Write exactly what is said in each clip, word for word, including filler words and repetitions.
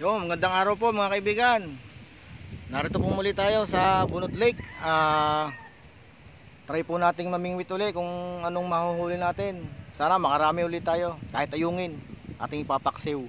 Yo, magandang araw po mga kaibigan. Narito po muli tayo sa Bunot Lake. Ah, try po nating mamingwit uli kung anong mahuhuli natin. Sana makarami ulit tayo. Kahit ayungin, ating ipapaksiw.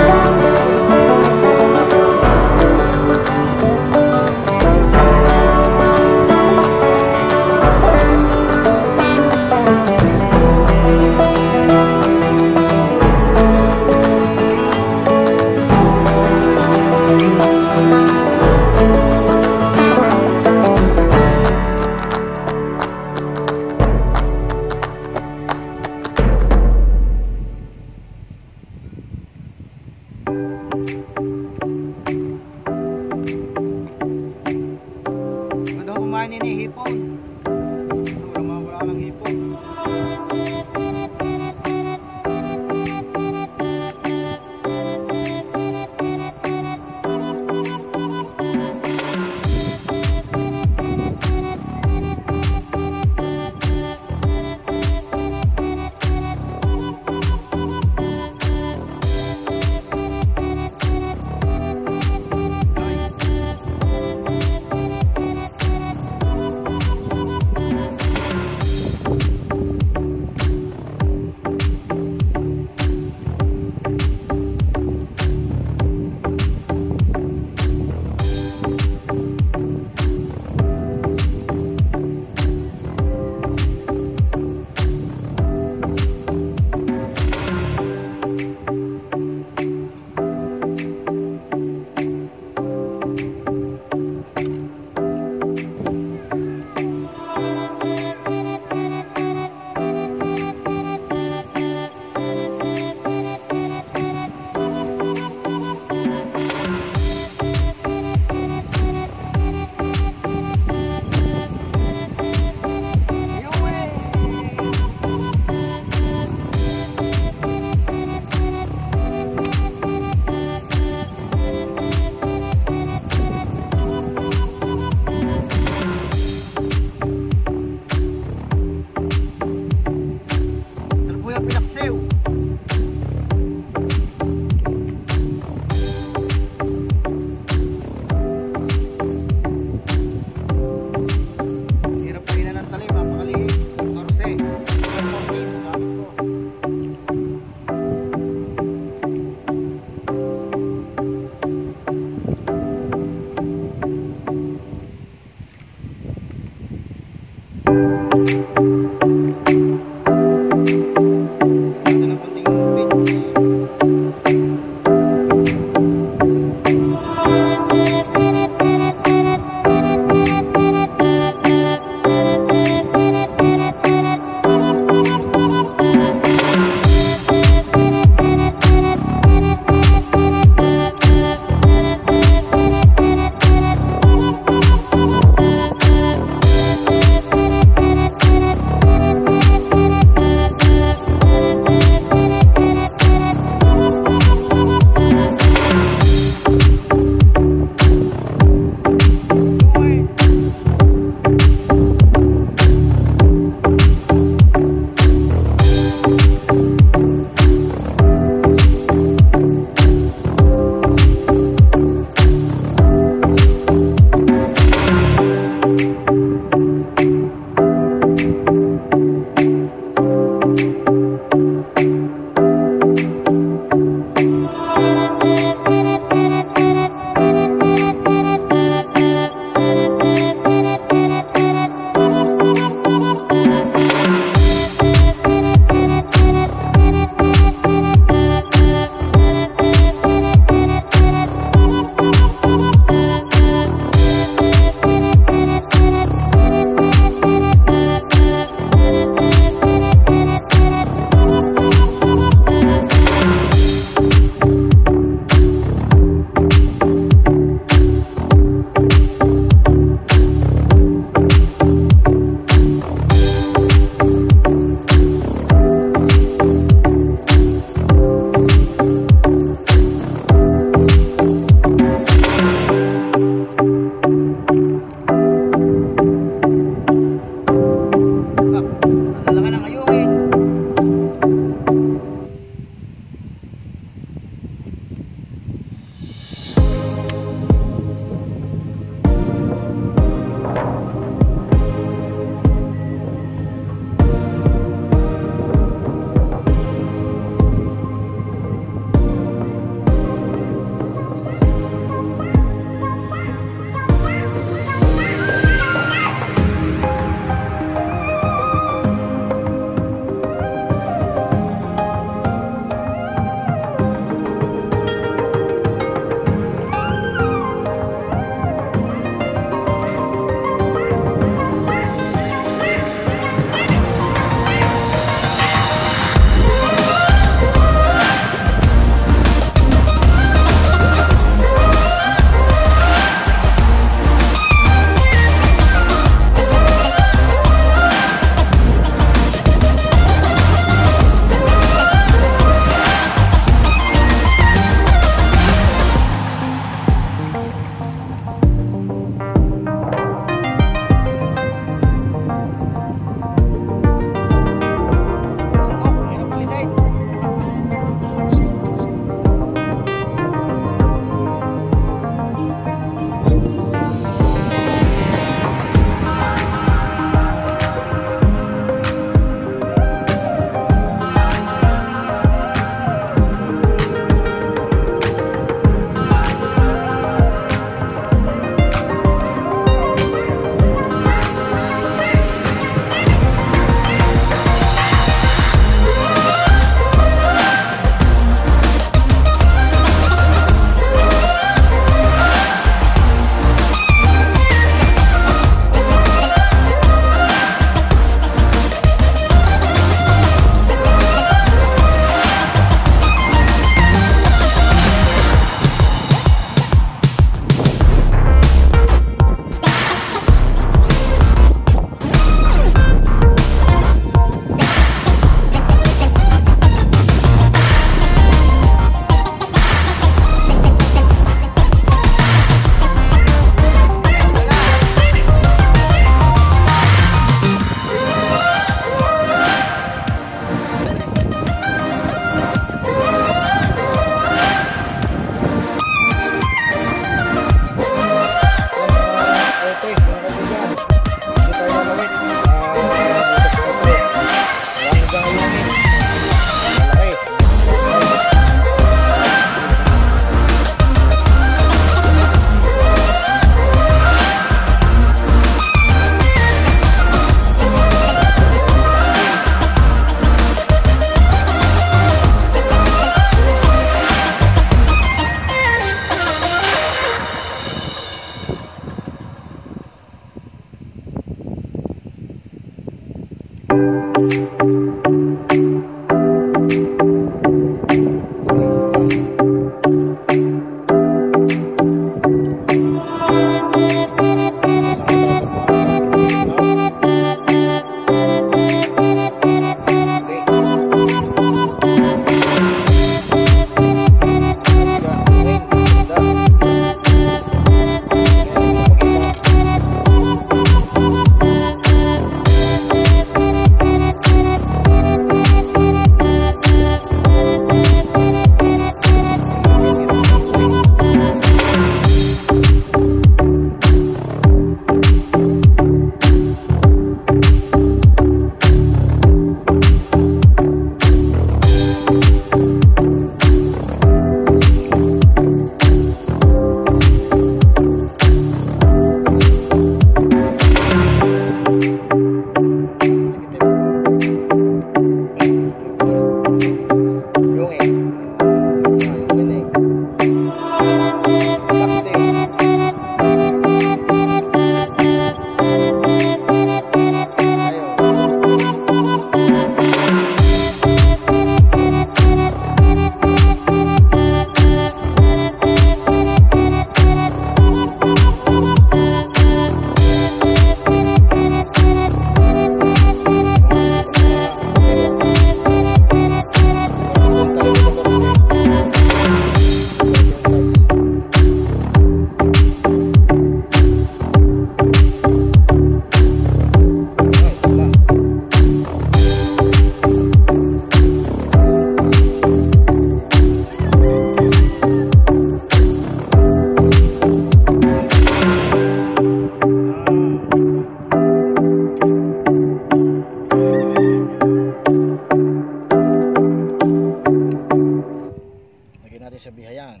natin sa bihayan.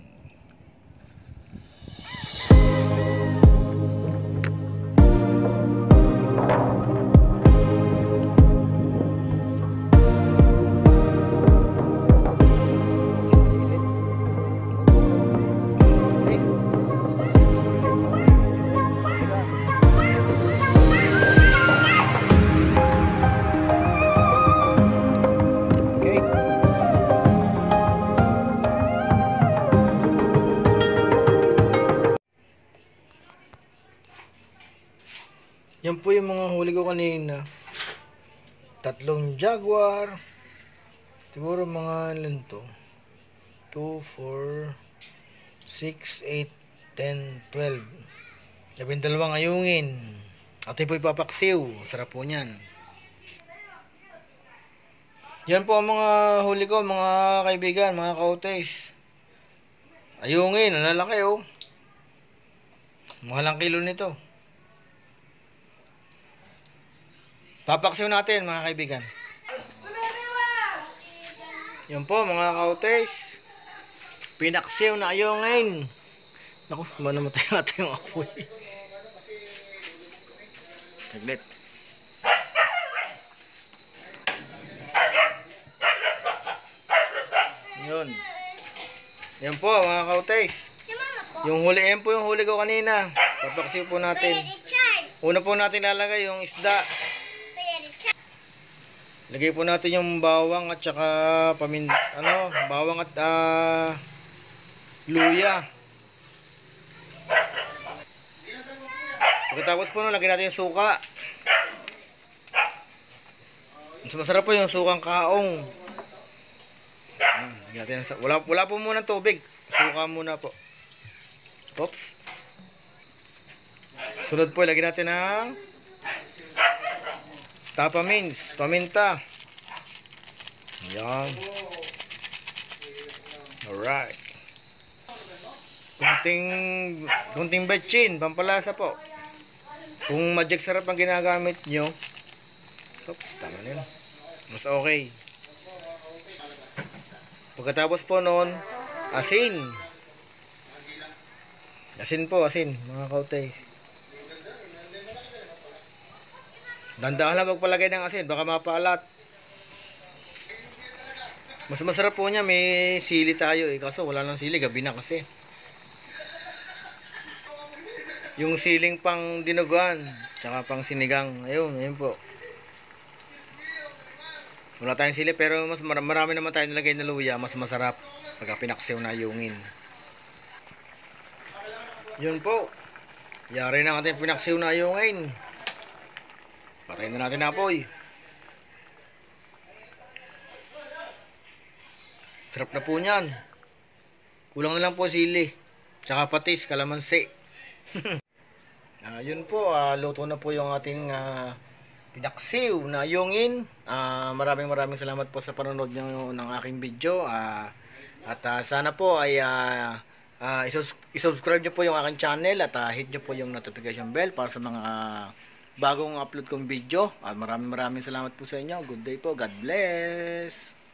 Yan po yung mga huli ko kanina. Tatlong jaguar. Siguro mga ilan to? two, four, six, eight, ten, twelve. Labing dalawang ayungin. Atin po ipapaksiw. Sarap po niyan. Yan po ang mga huli ko, mga kaibigan, mga kautes. Ayungin, ang lalaki oh. Mahalang kilo nito. Papaksiw natin mga kaibigan. Yan po mga kautes. Pinaksiw na ayungin. Naku, manamatay natin yung apoy. Saglit. Yun. Yan po mga kautes. Yung huli, yan po yung huli ko kanina. Papaksiw po natin. Una po natin lalagay yung isda. Lagay po natin yung bawang at saka pamin ano, bawang at uh, luya. Pagkatapos po no, lagyan natin yung suka. Mas masarap po yung sukang kaong. Lagyan natin, wala, wala po muna tubig. Suka muna po. Oops. Sunod po, lagyan natin ng tapa means, paminta. Ayan. Alright. Kunting, kunting betchin, pampalasa po. Kung magic sarap ang ginagamit nyo, oops, tama na yun. Mas okay. Pagkatapos po noon, asin. Asin po, asin, mga kautay. Dandahan lang magpalagay ng asin, baka mapaalat. Mas masarap po niya, may sili tayo eh. Kaso wala nang sili, gabi na kasi. Yung siling pang dinuguan, tsaka pang sinigang. Ayun, ayun po. Wala tayong sili, pero mas marami naman tayo nilagay na luya. Mas masarap pagka pinaksiw na ayungin. Yun po. Yari na ating pinaksiw na ayungin. Patayin na natin na apoy. Sarap na po niyan. Kulang na lang po sili. Tsaka patis, kalamansi. uh, yun po, uh, luto na po yung ating uh, pinaksiw na ayungin. Uh, maraming maraming salamat po sa panonood nyo ng aking video. Uh, at uh, sana po ay uh, uh, isubscribe nyo po yung aking channel at uh, hit nyo po yung notification bell para sa mga uh, bagong upload kong video. At maraming maraming salamat po sa inyo. Good day po. God bless.